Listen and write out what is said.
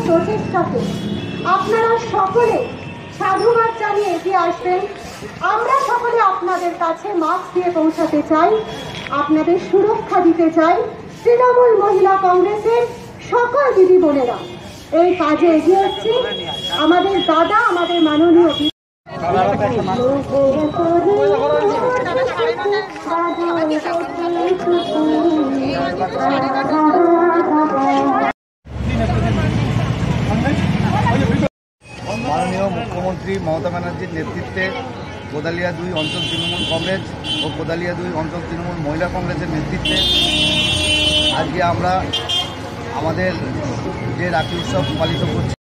প্রচেষ্টাকে আপনারা সকলে সাধুবাদ জানিয়ে এগিয়ে আসবেন। আমরা সকলে আপনাদের কাছে মাস্ক দিয়ে পৌঁছাতে চাই, আপনাদের সুরক্ষা দিতে চাই। তৃণমূল মহিলা কংগ্রেসের সকল দিদি বোনেরা এই কাজে এগিয়ে এসেছে। আমাদের দাদা, আমাদের মাননীয় মাননীয় মুখ্যমন্ত্রী মমতা ব্যানার্জির নেতৃত্বে কোদালিয়া 2 অঞ্চল তৃণমূল কংগ্রেস ও কোদালিয়া 2 অঞ্চল তৃণমূল মহিলা কংগ্রেসের নেতৃত্বে আজকে আমরা আমাদের যে রাখি উৎসব পালিত করছি।